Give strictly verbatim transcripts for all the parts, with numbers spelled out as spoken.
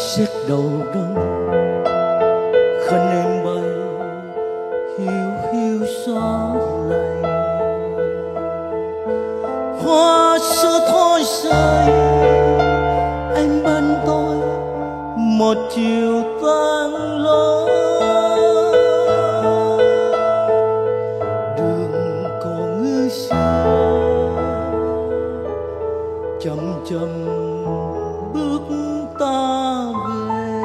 xét đầu đông khăn em bay hiu hiu gió lạnh, hoa sữa thôi rơi anh bên tôi một chiều tan lối. Đường cổ ngư xưa chậm chậm bước ta về,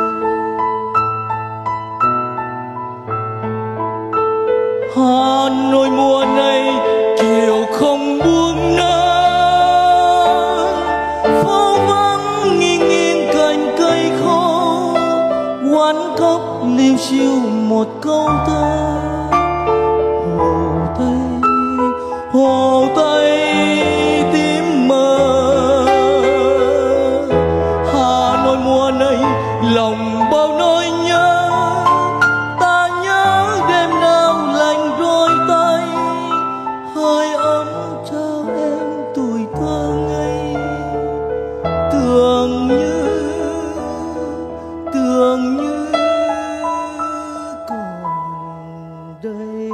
Hà Nội mùa này chiều không buông nắng, phố vắng nghiêng nghiêng cành cây khô, quán cốc liêu xiêu một câu thơ. Hồ Tây, Hồ Tây tím mờ, Hà Nội mùa này lòng bao nỗi nhớ. Ta nhớ đêm nào lạnh đôi tay, hơi ấm trao em tuổi thơ ngây. Tưởng như, tưởng như còn đây.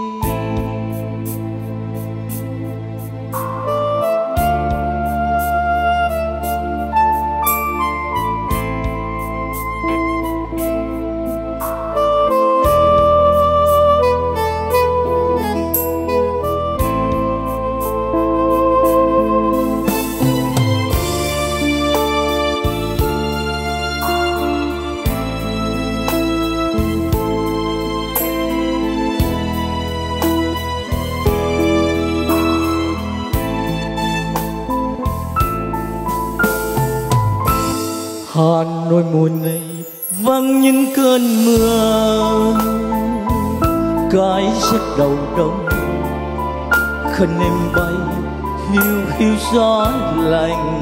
Hà Nội mùa này vắng những cơn mưa, cái rét đầu đông khăn em bay hiu hiu gió lạnh,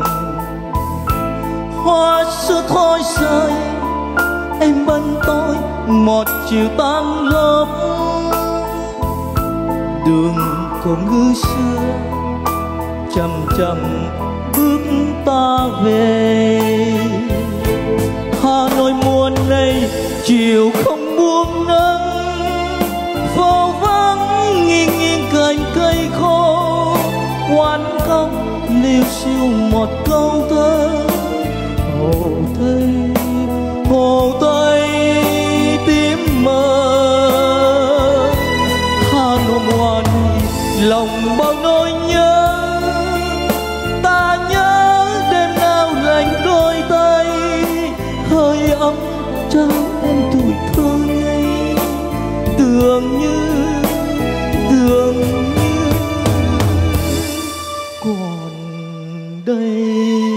hoa sữa thôi rơi em bên tôi một chiều tan lớp. Đường cổ ngư xưa chậm chậm bước ta về, Hà Nội mùa này chiều không buông nắng, phố vắng nghiêng nghiêng cành cây khô, quán cốc liêu xiêu một câu thơ. Hồ Tây, Hồ Tây tím mờ, Hà Nội mùa này lòng bao nỗi nhớ. Ta nhớ đêm nào lạnh đôi tay, hơi ấm trao em tuổi thơ ngây. Tưởng như, tưởng như còn đây.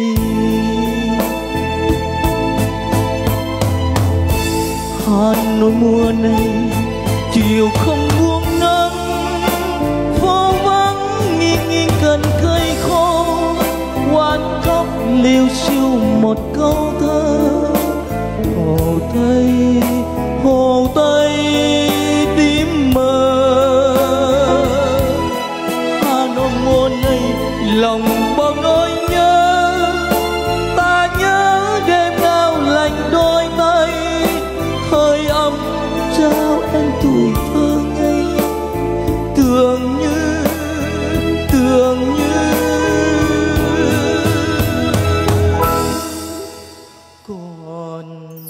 Hà Nội mùa này chiều không buông nắng, phố vắng nghiêng nghiêng cành cây khô, quán cốc liêu xiêu một câu thơ. Hồ Tây, Hồ Tây tím mờ, Hà Nội mùa này lòng bao nỗi nhớ. Ta nhớ đêm nào lạnh đôi tay, hơi ấm trao em tuổi thơ ngây. Tưởng như, tưởng như còn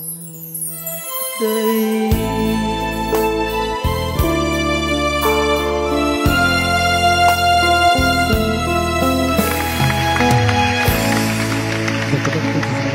đây. Cảm ơn các bạn.